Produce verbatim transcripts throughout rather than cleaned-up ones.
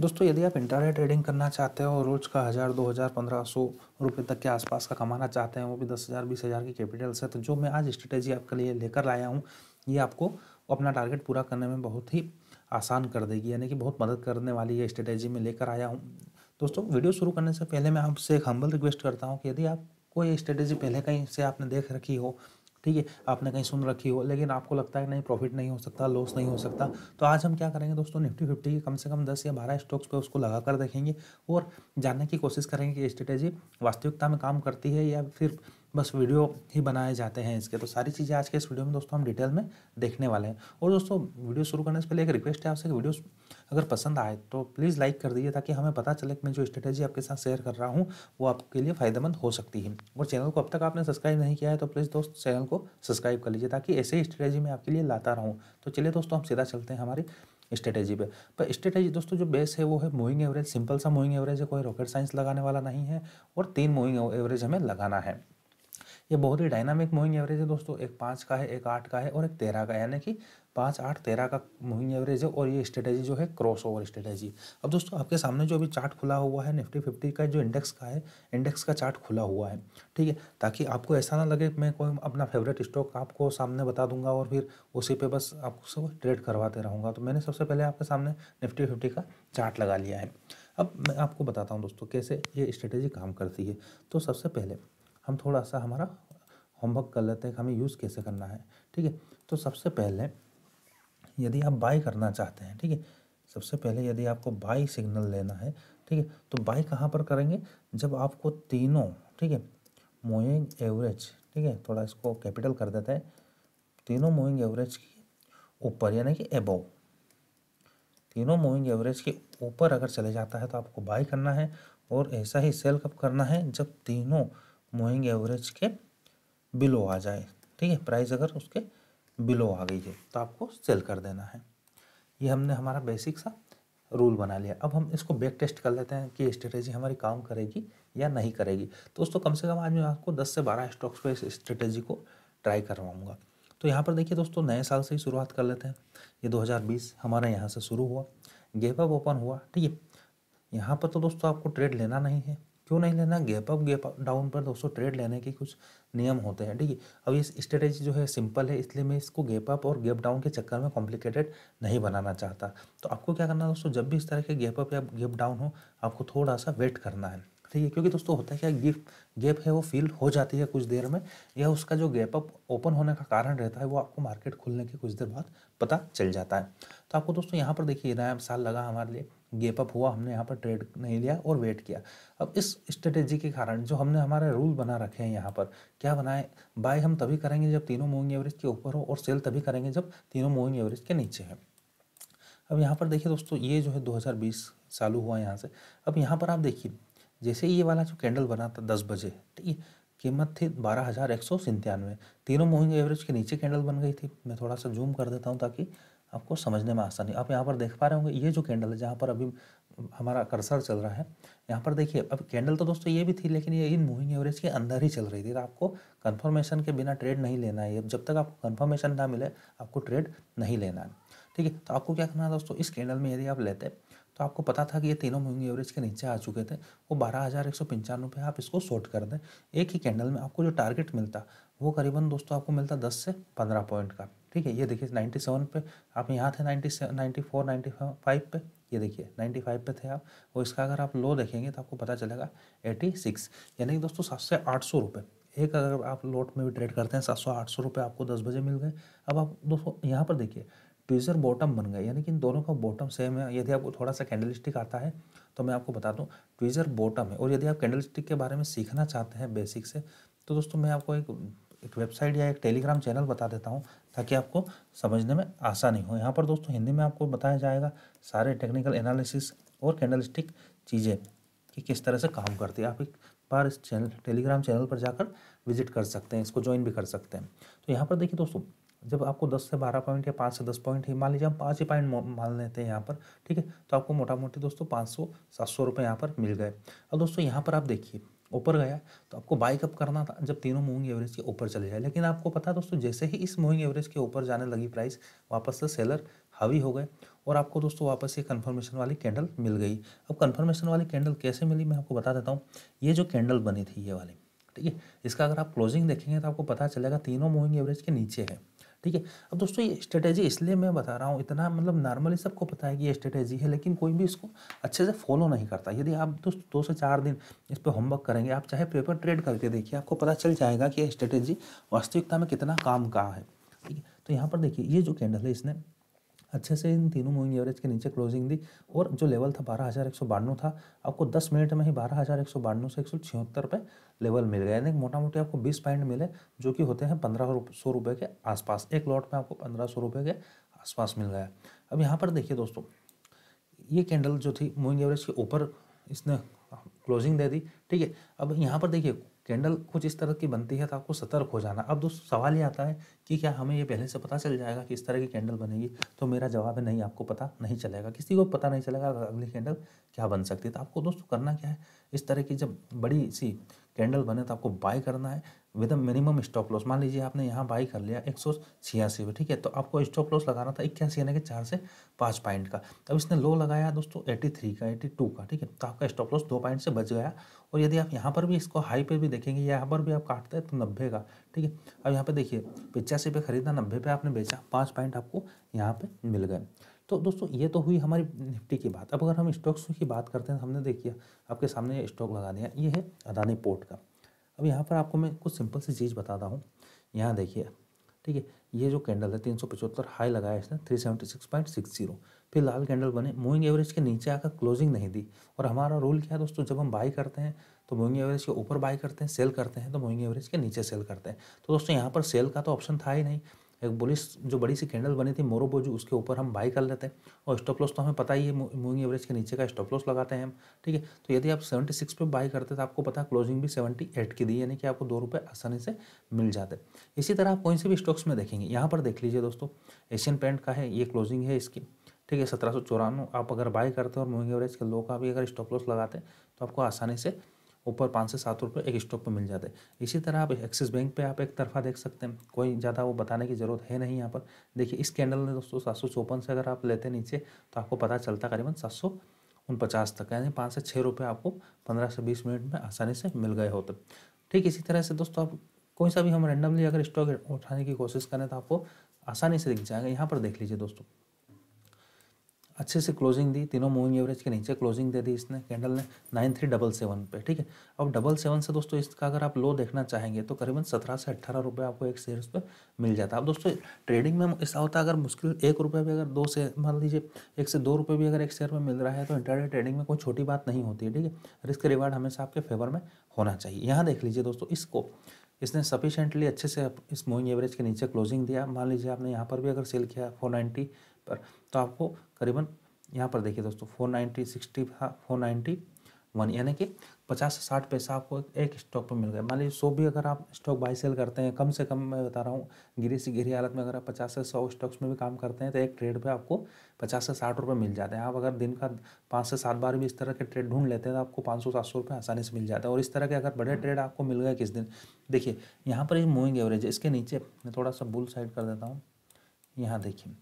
दोस्तों यदि आप इंट्राडे ट्रेडिंग करना चाहते हो और रोज का हज़ार दो हज़ार पंद्रह सौ रुपये तक के आसपास का कमाना चाहते हैं, वो भी दस हज़ार बीस हज़ार की कैपिटल से, तो जो मैं आज स्ट्रेटेजी आपके लिए लेकर आया हूँ ये आपको अपना टारगेट पूरा करने में बहुत ही आसान कर देगी, यानी कि बहुत मदद करने वाली ये स्ट्रेटेजी मैं लेकर आया हूँ। दोस्तों वीडियो शुरू करने से पहले मैं आपसे एक हम्बल रिक्वेस्ट करता हूँ कि यदि आपको ये स्ट्रेटेजी पहले कहीं से आपने देख रखी हो, ठीक है, आपने कहीं सुन रखी हो, लेकिन आपको लगता है कि नहीं प्रॉफिट नहीं हो सकता, लॉस नहीं हो सकता, तो आज हम क्या करेंगे दोस्तों, निफ्टी फिफ्टी की कम से कम दस या बारह स्टॉक्स पे उसको लगा कर देखेंगे और जानने की कोशिश करेंगे कि ये स्ट्रेटेजी वास्तविकता में काम करती है या फिर बस वीडियो ही बनाए जाते हैं इसके। तो सारी चीज़ें आज के इस वीडियो में दोस्तों हम डिटेल में देखने वाले हैं। और दोस्तों वीडियो शुरू करने से पहले एक रिक्वेस्ट है आपसे कि वीडियो अगर पसंद आए तो प्लीज़ लाइक कर दीजिए, ताकि हमें पता चले कि मैं जो स्ट्रेटेजी आपके साथ शेयर कर रहा हूँ वो आपके लिए फ़ायदेमंद हो सकती है। और चैनल को अब तक आपने सब्सक्राइब नहीं किया है तो प्लीज़ दोस्त चैनल को सब्सक्राइब कर लीजिए, ताकि ऐसे ही स्ट्रेटेजी मैं आपके लिए लाता रहूँ। तो चलिए दोस्तों हम सीधा चलते हैं हमारी स्ट्रेटेजी पे। पर स्ट्रेटेजी दोस्तों जो बेस है वो है मूविंग एवरेज, सिंपल सा मूविंग एवरेज है, कोई रॉकेट साइंस लगाने वाला नहीं है और तीन मूविंग एवरेज हमें लगाना है। ये बहुत ही डायनामिक मूविंग एवरेज है दोस्तों, एक पाँच का है, एक आठ का है और एक तेरह का है, यानी कि पाँच आठ तेरह का मूविंग एवरेज है। और ये स्ट्रेटेजी जो है क्रॉस ओवर स्ट्रेटेजी। अब दोस्तों आपके सामने जो अभी चार्ट खुला हुआ है निफ्टी फिफ्टी का, जो इंडेक्स का है, इंडेक्स का चार्ट खुला हुआ है, ठीक है, ताकि आपको ऐसा ना लगे मैं कोई अपना फेवरेट स्टॉक आपको सामने बता दूंगा और फिर उसी पे बस आपको ट्रेड करवाते रहूँगा। तो मैंने सबसे पहले आपके सामने निफ्टी फिफ्टी का चार्ट लगा लिया है। अब मैं आपको बताता हूँ दोस्तों कैसे ये स्ट्रेटेजी काम करती है। तो सबसे पहले हम थोड़ा सा हमारा होमवर्क कर लेते हैं कि हमें यूज़ कैसे करना है, ठीक है। तो सबसे पहले यदि आप बाय करना चाहते हैं, ठीक है, सबसे पहले यदि आपको बाय सिग्नल लेना है, ठीक है, तो बाय कहाँ पर करेंगे, जब आपको तीनों, ठीक है, मूविंग एवरेज, ठीक है, थोड़ा इसको कैपिटल कर देते हैं, तीनों मूविंग एवरेज के ऊपर यानी कि एबोव, तीनों मूविंग एवरेज के ऊपर अगर चले जाता है तो आपको बाय करना है। और ऐसा ही सेल कब करना है, जब तीनों मूविंग एवरेज के बिलो आ जाए, ठीक है, प्राइस अगर उसके बिलो आ गई है तो आपको सेल कर देना है। ये हमने हमारा बेसिक सा रूल बना लिया। अब हम इसको बैक टेस्ट कर लेते हैं कि स्ट्रेटेजी हमारी काम करेगी या नहीं करेगी। दोस्तों कम से कम आज मैं आपको दस से बारह स्टॉक्स पे इस स्ट्रेटेजी को ट्राई करवाऊँगा। तो यहाँ पर देखिए दोस्तों, नए साल से ही शुरुआत कर लेते हैं। ये दो हज़ार बीस हमारे यहाँ से शुरू हुआ, गैप अप ओपन हुआ, ठीक है। यहाँ पर तो दोस्तों आपको ट्रेड लेना नहीं है। क्यों नहीं लेना, गैप अप गैप डाउन पर दोस्तों ट्रेड लेने के कुछ नियम होते हैं, ठीक है। अब ये स्ट्रेटेजी जो है सिंपल है, इसलिए मैं इसको गैप अप और गैप डाउन के चक्कर में कॉम्प्लिकेटेड नहीं बनाना चाहता। तो आपको क्या करना है दोस्तों, जब भी इस तरह के गैप अप या गैप डाउन हो आपको थोड़ा सा वेट करना है, ठीक है। क्योंकि दोस्तों होता है क्या, गैप गैप है वो फील हो जाती है कुछ देर में, या उसका जो गैप अप ओपन होने का कारण रहता है वो आपको मार्केट खुलने के कुछ देर बाद पता चल जाता है। तो आपको दोस्तों यहाँ पर देखिए नया साल लगा हमारे लिए, गैप अप हुआ, हमने यहाँ पर ट्रेड नहीं लिया और वेट किया। अब इस स्ट्रेटेजी के कारण जो हमने हमारे रूल बना रखे हैं यहाँ पर, क्या बनाए, बाय हम तभी करेंगे जब तीनों मूविंग एवरेज के ऊपर हो और सेल तभी करेंगे जब तीनों मूविंग एवरेज के नीचे है। अब यहाँ पर देखिए दोस्तों, ये जो है दो हज़ार बीस चालू हुआ यहाँ से। अब यहाँ पर आप देखिए, जैसे ये वाला जो कैंडल बना था दस बजे, ठीक है, कीमत थी बारह हज़ार एक सौ सत्तानवे, तीनों मूविंग एवरेज के नीचे कैंडल बन गई थी। मैं थोड़ा सा जूम कर देता हूँ ताकि आपको समझने में आसानी। आप यहाँ पर देख पा रहे होंगे ये जो कैंडल है जहाँ पर अभी हमारा कर्सर चल रहा है, यहाँ पर देखिए अब कैंडल तो दोस्तों ये भी थी, लेकिन ये इन मूविंग एवरेज के अंदर ही चल रही थी। तो आपको कंफर्मेशन के बिना ट्रेड नहीं लेना है, जब तक आपको कंफर्मेशन ना मिले आपको ट्रेड नहीं लेना है, ठीक है। तो आपको क्या करना है दोस्तों, इस कैंडल में यदि आप लेते तो आपको पता था कि ये तीनों मूविंग एवरेज के नीचे आ चुके थे, वो बारह हज़ार एक सौ पंचानवे पे आप इसको शॉर्ट कर दें, एक ही कैंडल में आपको जो टारगेट मिलता वो करीबन दोस्तों आपको मिलता दस से पंद्रह पॉइंट का, ठीक है। ये देखिए सत्तानवे पे आप यहाँ थे, ninety ninety four ninety five पे, ये देखिए पचानवे पे थे आप, और इसका अगर आप लो देखेंगे तो आपको पता चलेगा छियासी, यानी कि दोस्तों सात से आठ सौ रुपये एक, अगर आप लोट में भी ट्रेड करते हैं सात सौ आठ सौ रुपये आपको दस बजे मिल गए। अब आप दोस्तों यहाँ पर देखिए ट्विज़र बॉटम बन गए, यानी कि इन दोनों का बॉटम सेम है। यदि आपको थोड़ा सा कैंडल स्टिक आता है तो मैं आपको बता दूं ट्विज़र बॉटम है। और यदि आप कैंडल स्टिक के बारे में सीखना चाहते हैं बेसिक से, तो दोस्तों मैं आपको एक एक वेबसाइट या एक टेलीग्राम चैनल बता देता हूं ताकि आपको समझने में आसानी हो। यहाँ पर दोस्तों हिंदी में आपको बताया जाएगा सारे टेक्निकल एनालिसिस और कैंडल स्टिक चीज़ें कि किस तरह से काम करती है। आप एक बार इस चैनल टेलीग्राम चैनल पर जाकर विजिट कर सकते हैं, इसको ज्वाइन भी कर सकते हैं। तो यहाँ पर देखिए दोस्तों, जब आपको दस से बारह पॉइंट या पाँच से दस पॉइंट ही मान लीजिए, हम पाँच ही पॉइंट मान लेते हैं यहाँ पर, ठीक है, तो आपको मोटा मोटी दोस्तों पाँच सौ सात सौ रुपये यहाँ पर मिल गए। अब दोस्तों यहाँ पर आप देखिए ऊपर गया तो आपको बाई कब करना था, जब तीनों मूविंग एवरेज के ऊपर चले जाए। लेकिन आपको पता है दोस्तों, जैसे ही इस मूविंग एवरेज के ऊपर जाने लगी प्राइस, वापस से सेलर हावी हो गए और आपको दोस्तों वापस ये कन्फर्मेशन वाली कैंडल मिल गई। अब कन्फर्मेशन वाली कैंडल कैसे मिली मैं आपको बता देता हूँ। ये जो कैंडल बनी थी ये वाली, ठीक है, इसका अगर आप क्लोजिंग देखेंगे तो आपको पता चलेगा तीनों मूविंग एवरेज के नीचे है, ठीक है। अब दोस्तों ये स्ट्रेटेजी इसलिए मैं बता रहा हूँ, इतना मतलब नॉर्मली सबको पता है कि ये स्ट्रेटेजी है, लेकिन कोई भी इसको अच्छे से फॉलो नहीं करता। यदि आप दोस्त दो से चार दिन इस पर होमवर्क करेंगे, आप चाहे पेपर ट्रेड करके देखिए, आपको पता चल जाएगा कि ये स्ट्रेटेजी वास्तविकता में कितना काम का है, ठीक है। तो यहाँ पर देखिए ये जो कैंडल है इसने अच्छे से इन तीनों मूविंग एवरेज के नीचे क्लोजिंग दी, और जो लेवल था बारह हज़ार एक सौ बानवे था, आपको दस मिनट में ही बारह हज़ार एक सौ बानवे से एक सौ छिहत्तर पे लेवल मिल गया, यानी मोटा मोटी आपको बीस पॉइंट मिले, जो कि होते हैं पंद्रह सौ रुपये के आसपास। एक लॉट में आपको पंद्रह सौ रुपये के आसपास मिल गया। अब यहाँ पर देखिए दोस्तों, ये कैंडल जो थी मूविंग एवरेज के ऊपर इसने क्लोजिंग दे दी, ठीक है। अब यहाँ पर देखिए कैंडल कुछ इस तरह की बनती है तो आपको सतर्क हो जाना। अब दोस्तों सवाल ये आता है कि क्या हमें ये पहले से पता चल जाएगा कि इस तरह की कैंडल बनेगी, तो मेरा जवाब है नहीं, आपको पता नहीं चलेगा, किसी को पता नहीं चलेगा अगली कैंडल क्या बन सकती है। तो आपको दोस्तों करना क्या है, इस तरह की जब बड़ी सी कैंडल बने तो आपको बाय करना है विद मिनिमम स्टॉप लॉस। मान लीजिए आपने यहाँ बाई कर लिया एक सौ छियासी पे, ठीक है, तो आपको स्टॉप लॉस लगाना था इक्यासी यानी कि चार से पाँच पॉइंट का। अब इसने लो लगाया दोस्तों तिरासी का बयासी का, ठीक है, तो आपका स्टॉप लॉस दो पॉइंट से बच गया। और यदि आप यहाँ पर भी इसको हाई पे भी देखेंगे, यहाँ पर भी आप काटते हैं तो नब्बे का, ठीक है। अब यहाँ पे देखिए पचासी पे खरीदा, नब्बे पे आपने बेचा, पाँच पॉइंट आपको यहाँ पे मिल गए। तो दोस्तों ये तो हुई हमारी निफ्टी की बात। अब अगर हम स्टॉक्स की बात करते हैं, हमने देखिए आपके सामने ये स्टॉक लगा दिया, ये है अदानी पोर्ट का। अब यहाँ पर आपको मैं कुछ सिंपल सी चीज़ बताता हूँ। यहाँ देखिए, ठीक है, ये जो कैंडल है तीन सौ पचहत्तर हाई लगाया इसने three seventy six point six zero, फिर लाल कैंडल बने, मूविंग एवरेज के नीचे आकर क्लोजिंग नहीं दी। और हमारा रूल क्या है दोस्तों, जब हम बाई करते हैं तो मूविंग एवरेज के ऊपर बाई करते हैं, सेल करते हैं तो मूविंग एवरेज के नीचे सेल करते हैं। तो दोस्तों यहाँ पर सेल का तो ऑप्शन था ही नहीं। एक बुलिश जो बड़ी सी कैंडल बनी थी मोरोबोजू, उसके ऊपर हम बाई कर लेते हैं, और स्टॉप लॉस तो हमें पता ही है, मूविंग एवरेज के नीचे का स्टॉप लॉस लगाते हैं हम, ठीक है। तो यदि आप छिहत्तर पे बाई करते तो आपको पता क्लोजिंग भी अठहत्तर की दी, यानी कि आपको दो रुपये आसानी से मिल जाते। इसी तरह आप कोई से भी स्टॉक्स में देखेंगे, यहाँ पर देख लीजिए दोस्तों, एशियन पेंट का है, ये क्लोजिंग है इसकी, ठीक है, सत्रह सौ चौरानवे। आप अगर बाई करते हैं और मूविंग एवरेज के लो का भी अगर स्टॉप लॉस लगाते हैं तो आपको आसानी से ऊपर पाँच से सात रुपये एक स्टॉक पे मिल जाते हैं। इसी तरह आप एक्सिस बैंक पे आप एक तरफा देख सकते हैं, कोई ज़्यादा वो बताने की ज़रूरत है नहीं। यहाँ पर देखिए इस कैंडल ने दोस्तों सात सौ चौपन से अगर आप लेते नीचे तो आपको पता चलता करीबन सात सौ उनपचास तक, यानी पाँच से छः रुपये आपको पंद्रह से बीस मिनट में आसानी से मिल गए होते। ठीक इसी तरह से दोस्तों आप कोई सा भी हम रेंडमली अगर स्टॉक उठाने की कोशिश करें तो आपको आसानी से दिख जाएगा। यहाँ पर देख लीजिए दोस्तों, अच्छे से क्लोजिंग दी, तीनों मूविंग एवरेज के नीचे क्लोजिंग दे दी इसने कैंडल ने नाइन थ्री डबल सेवन पे, ठीक है। अब डबल सेवन से दोस्तों इसका अगर आप लो देखना चाहेंगे तो करीबन सत्रह से अट्ठारह रुपये आपको एक शेयर पे मिल जाता है। अब दोस्तों ट्रेडिंग में ऐसा होता है, अगर मुश्किल एक रुपये भी अगर दो से मान लीजिए एक से दो रुपये भी अगर एक शेयर में मिल रहा है तो इंटरडे ट्रेडिंग में कोई छोटी बात नहीं होती है, ठीक है। रिस्क रिवार्ड हमेशा आपके फेवर में होना चाहिए। यहाँ देख लीजिए दोस्तों, इसको इसने सफिशेंटली अच्छे से इस मूविंग एवरेज के नीचे क्लोजिंग दिया। मान लीजिए आपने यहाँ पर भी अगर सेल किया फोर नाइन्टी पर तो आपको करीबन यहाँ पर देखिए दोस्तों four ninety sixty four ninety one यानी कि पचास से साठ पैसा आपको एक स्टॉक पर मिल गया। मान लीजिए सौ भी अगर आप स्टॉक बाई सेल करते हैं, कम से कम मैं बता रहा हूँ गिरी से गिरी हालत में अगर आप पचास से सौ स्टॉक्स में भी काम करते हैं तो एक ट्रेड पे आपको पचास से साठ रुपये मिल जाते हैं। आप अगर दिन का पाँच से सात बार भी इस तरह के ट्रेड ढूंढ लेते हैं तो आपको पाँच सौ सात सौ रुपये आसानी से मिल जाता है। और इस तरह के अगर बड़े ट्रेड आपको मिल गए किस दिन, देखिए यहाँ पर ये मूविंग एवरेज है, इसके नीचे मैं थोड़ा सा बुल साइड कर देता हूँ, यहाँ देखिए,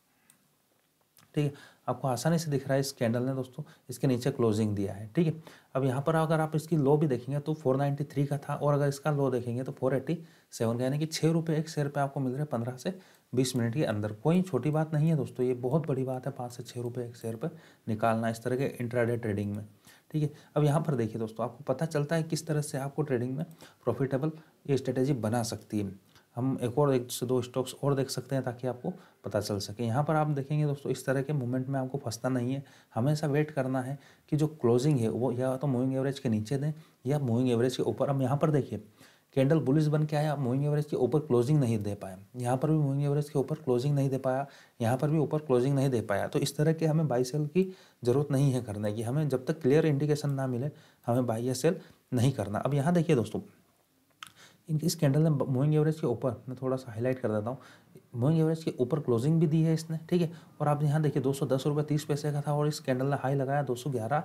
ठीक है, आपको आसानी से दिख रहा है इस कैंडल ने दोस्तों इसके नीचे क्लोजिंग दिया है, ठीक है। अब यहाँ पर अगर आप इसकी लो भी देखेंगे तो फोर नाइन्टी थ्री का था, और अगर इसका लो देखेंगे तो फोर एट्टी सेवन का, यानी कि छः रुपये एक शेयर पे आपको मिल रहे हैं पंद्रह से बीस मिनट के अंदर। कोई छोटी बात नहीं है दोस्तों, ये बहुत बड़ी बात है पाँच से छः रुपये एक शेयर पर निकालना इस तरह के इंट्राडे ट्रेडिंग में, ठीक है। अब यहाँ पर देखिए दोस्तों, आपको पता चलता है किस तरह से आपको ट्रेडिंग में प्रॉफिटेबल ये स्ट्रेटेजी बना सकती है। हम एक और एक से दो स्टॉक्स और देख सकते हैं ताकि आपको पता चल सके। यहाँ पर आप देखेंगे दोस्तों, इस तरह के मूवमेंट में आपको फंसना नहीं है, हमेशा वेट करना है कि जो क्लोजिंग है वो या तो मूविंग एवरेज के नीचे दें या मूविंग एवरेज के ऊपर। अब यहाँ पर देखिए कैंडल बुलिश बन के आया, मूविंग एवरेज के ऊपर क्लोजिंग नहीं दे पाया, यहाँ पर भी मूविंग एवरेज के ऊपर क्लोजिंग नहीं दे पाया, यहाँ पर भी ऊपर क्लोजिंग नहीं दे पाया। तो इस तरह के हमें बाई सेल की ज़रूरत नहीं है करने की, हमें जब तक क्लियर इंडिकेशन ना मिले हमें बाई या सेल नहीं करना। अब यहाँ देखिए दोस्तों, इस कैंडल ने मूविंग एवरेज के ऊपर, मैं थोड़ा सा हाईलाइट कर देता हूँ, मूविंग एवरेज के ऊपर क्लोजिंग भी दी है इसने, ठीक है। और आप यहाँ देखिए दो सौ दस रुपये तीस पैसे का था और इस कैंडल ने हाई लगाया दो सौ ग्यारह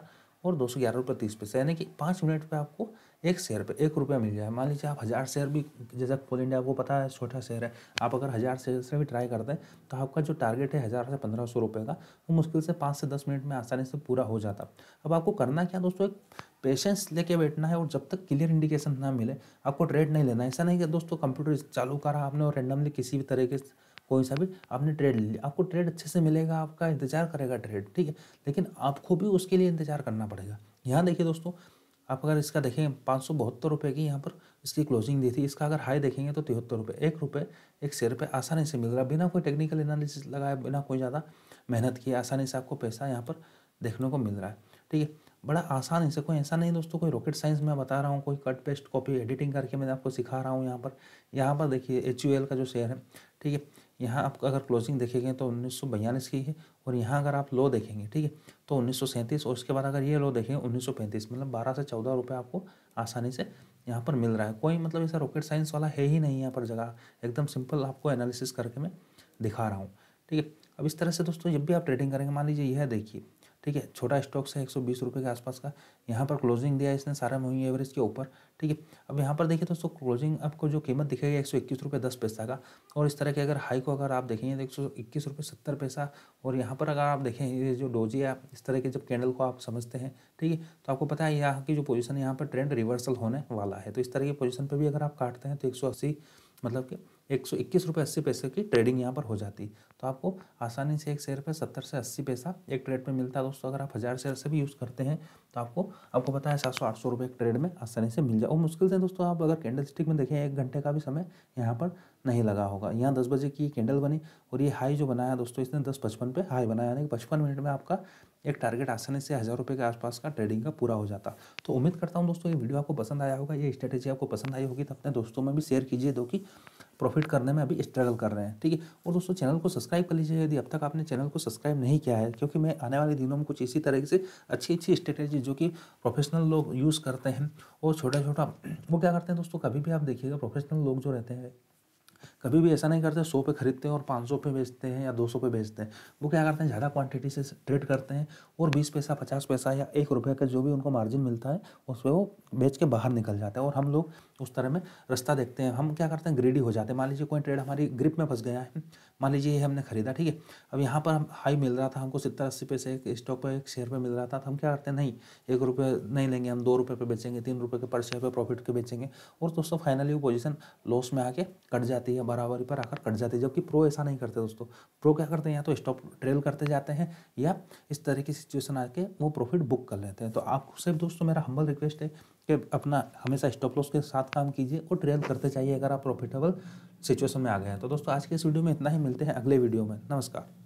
और दो सौ ग्यारह रुपये तीस पैसे, यानी कि पाँच मिनट पे आपको एक शेयर पे एक रुपया मिल जाए। मान लीजिए आप हज़ार शेयर भी, जैसा कोल इंडिया आपको पता है छोटा शेयर है, आप अगर हज़ार शेयर से भी ट्राई करते हैं तो आपका जो टारगेट है हज़ार से पंद्रह सौ रुपये का, वो मुश्किल से पाँच से दस मिनट में आसानी से पूरा हो जाता। अब आपको करना क्या दोस्तों, एक पेशेंस लेके बैठना है और जब तक क्लियर इंडिकेशन ना मिले आपको ट्रेड नहीं लेना है। ऐसा नहीं कि दोस्तों कंप्यूटर चालू करा आपने और रैंडमली किसी भी तरीके से कोई सा भी आपने ट्रेड ले लिया, आपको ट्रेड अच्छे से मिलेगा, आपका इंतजार करेगा ट्रेड, ठीक है, लेकिन आपको भी उसके लिए इंतजार करना पड़ेगा। यहाँ देखिए दोस्तों, आप अगर इसका देखें पाँच सौ बहत्तर रुपये की यहाँ पर इसकी क्लोजिंग दी थी, इसका अगर हाई देखेंगे तो तिहत्तर रुपये, एक रुपये एक शेयर पे आसानी से मिल रहा है, बिना कोई टेक्निकल एनालिसिस लगाए, बिना कोई ज़्यादा मेहनत किए, आसानी से आपको पैसा यहाँ पर देखने को मिल रहा है, ठीक है, बड़ा आसान से। कोई ऐसा नहीं दोस्तों, कोई रॉकेट साइंस मैं बता रहा हूँ, कोई कट पेस्ट कॉपी एडिटिंग करके मैं आपको सिखा रहा हूँ। यहाँ पर यहाँ पर देखिए एच यू एल का जो शेयर है, ठीक है, यहाँ आप अगर क्लोजिंग देखेंगे तो उन्नीस सौ बयालीस की है, और यहाँ अगर आप लो देखेंगे, ठीक है, तो उन्नीस सौ सैंतीस, और उसके बाद अगर ये लो देखेंगे उन्नीस सौ पैंतीस, मतलब बारह से चौदह रुपये आपको आसानी से यहाँ पर मिल रहा है। कोई मतलब ऐसा रॉकेट साइंस वाला है ही नहीं यहाँ पर जगह, एकदम सिंपल आपको एनालिसिस करके मैं दिखा रहा हूँ, ठीक है। अब इस तरह से दोस्तों जब भी आप ट्रेडिंग करेंगे, मान लीजिए यह देखिए, ठीक है, छोटा स्टॉक से एक सौ बीस रुपये के आसपास का यहाँ पर क्लोजिंग दिया है इसने सारा मूविंग एवरेज के ऊपर, ठीक है। अब यहाँ पर देखिए दोस्तों क्लोजिंग आपको जो कीमत दिखेगी एक सौ इक्कीस रुपये दस पैसा का, और इस तरह के अगर हाई को अगर आप देखेंगे तो एक सौ इक्कीस रुपये सत्तर पैसा, और यहाँ पर अगर आप देखें ये जो डोजी है, इस तरह के जब कैंडल को आप समझते हैं, ठीक है, तो आपको पता है यहाँ की जो पोजीशन है यहाँ पर ट्रेंड रिवर्सल होने वाला है, तो इस तरह की पोजीशन पर भी अगर आप काटते हैं तो एक सौ अस्सी मतलब कि एक सौ इक्कीस रुपये अस्सी पैसे की ट्रेडिंग यहाँ पर हो जाती, तो आपको आसानी से एक शेयर पे सत्तर से अस्सी पैसा एक ट्रेड पे मिलता है दोस्तों। अगर आप हज़ार शेयर से भी यूज़ करते हैं तो आपको आपको पता है सात सौ आठ सौ रुपये एक ट्रेड में आसानी से मिल जाए, और मुश्किल से दोस्तों आप अगर कैंडल स्टिक में देखें एक घंटे का भी समय यहाँ पर नहीं लगा होगा। यहाँ दस बजे की कैंडल बनी और ये हाई जो बनाया दोस्तों इसने दस पचपन पे हाई बनाया, यानी कि पचपन मिनट में आपका एक टारगेट आसानी से हज़ार रुपये के आसपास का ट्रेडिंग का पूरा हो जाता। तो उम्मीद करता हूँ दोस्तों ये वीडियो आपको पसंद आया होगा, ये स्ट्रेटेजी आपको पसंद आई होगी तो अपने दोस्तों में भी शेयर कीजिए जो कि प्रॉफिट करने में अभी स्ट्रगल कर रहे हैं, ठीक है। और दोस्तों चैनल को सब्सक्राइब कर लीजिए यदि अब तक आपने चैनल को सब्सक्राइब नहीं किया है, क्योंकि मैं आने वाले दिनों में कुछ इसी तरीके से अच्छी अच्छी स्ट्रेटेजी जो कि प्रोफेशनल लोग यूज़ करते हैं और छोटा छोटा वो क्या करते हैं दोस्तों, कभी भी आप देखिएगा प्रोफेशनल लोग जो रहते हैं कभी भी ऐसा नहीं करते सौ पे खरीदते हैं और पाँच सौ पे बेचते हैं या दो सौ पे बेचते हैं। वो क्या करते हैं ज़्यादा क्वांटिटी से ट्रेड करते हैं और बीस पैसा पचास पैसा या एक रुपये का जो भी उनको मार्जिन मिलता है उस पर वो बेच के बाहर निकल जाते हैं, और हम लोग उस तरह में रास्ता देखते हैं। हम क्या करते हैं ग्रीडी हो जाते हैं। मान लीजिए कोई ट्रेड हमारी ग्रिप में फंस गया है, मान लीजिए ये हमने खरीदा, ठीक है, अब यहाँ पर हम हाई मिल रहा था हमको सत्तर अस्सी पैसे एक स्टॉक पर एक शेयर पर मिल रहा था, तो हम क्या करते हैं नहीं एक रुपये नहीं लेंगे, हम दो रुपये पे बेचेंगे, तीन रुपये के पर शेयर पे प्रॉफिट के बेचेंगे, और दोस्तों फाइनली वो पोजीशन लॉस में आके कट जाती है, बराबरी पर आकर कट जाती है। जबकि प्रो ऐसा नहीं करते दोस्तों, प्रो क्या करते हैं या तो स्टॉप ट्रेल करते जाते हैं या इस तरह की सिचुएशन आके वो प्रॉफिट बुक कर लेते हैं। तो आपको सिर्फ दोस्तों मेरा हम्बल रिक्वेस्ट है कि अपना हमेशा स्टॉप लॉस के साथ काम कीजिए और ट्रेल करते जाइए अगर आप प्रॉफिटेबल सिचुएशन में आ गए हैं। तो दोस्तों आज के इस वीडियो में इतना ही, मिलते हैं अगले वीडियो में, नमस्कार।